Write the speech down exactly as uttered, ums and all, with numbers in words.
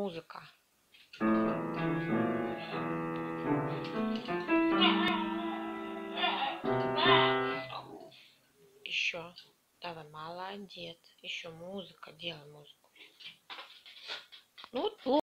музыка. Еще. Давай, молодец. Еще музыка. Делай музыку. Ну, вот